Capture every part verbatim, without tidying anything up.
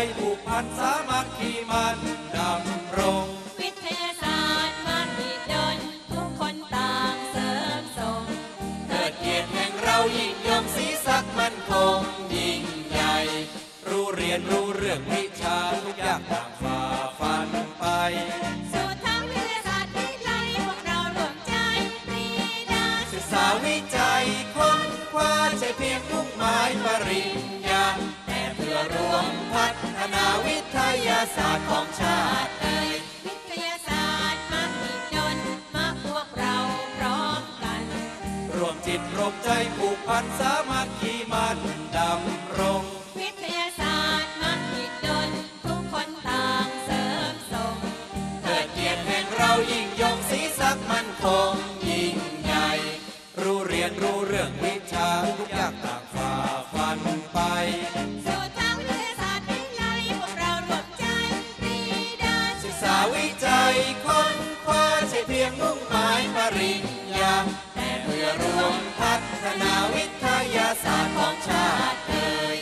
ผูกพันสามัคคีมันดำรงวิทยาศาสตร์มหิดลทุกคนต่างเสริมส่งเทิดเกียรติแห่งเรายิ่งยงศรีศักดิ์มั่นคงยิ่งใหญ่รู้เรียนรู้เรื่องวิชาทุกอย่างต่างฝ่าฟันไปสู่ทางวิทยาศาสตร์วิไลพวกเรารวมใจปรีดาศึกษาวิจัยค้นคว้าใช่เพียงมุ่งหมายปริญญาแต่เพื่อรวมพัฒนาวิทยาศาสตร์ของชาติเอ่ยวิทยาศาสตร์มหิดลมาพวกเราพร้อมกันรวมจิตรวมใจผูกพันสามัคคีมันดำรงวิทยาศาสตร์มหิดลทุกคนต่างเสริมส่งเทิดเกียรติแห่งเรายิ่งยงศรีศักดิ์มั่นคงยิ่งใหญ่รู้เรียนรู้เรื่องวิชาทุกอย่างต่างฝ่าฟันไปสู่ทางวิทยาศาสตร์วิไลพวกเรารวมใจปรีดาศึกษาวิจัยค้นคว้าใช่เพียงมุ่งหมายปริญญาแต่เพื่อรวมพัฒนาวิทยาศาสตร์ของชาติเอ่ย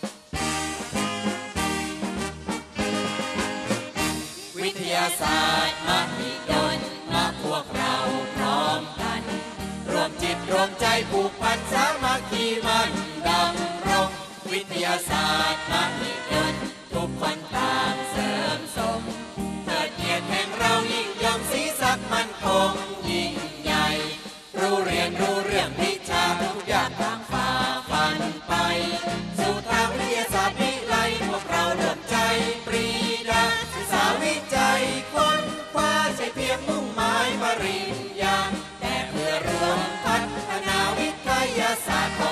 วิทยาศาสตร์มหิดลมาพวกเราพร้อมกันรวมจิตรวมใจผูกพันสามัคคีมันดำรงวิทยาศาสตร์มหิดลทุกคนต่างเสริมส่งเทิดเกียรติแห่งเรายิ่งยงศรีศักดิ์มั่นคงยิ่งใหญ่รู้เรียนรู้เรื่องวิชาทุกอย่างต่างฝ่าฟันไปสู่ทางวิทยาศาสตร์วิไลพวกเรารวมใจปรีดาศึกษาวิจัยค้นคว้าใช่เพียงมุ่งหมายปริญญาแต่เพื่อรวมพัฒนาวิทยาศาสตร์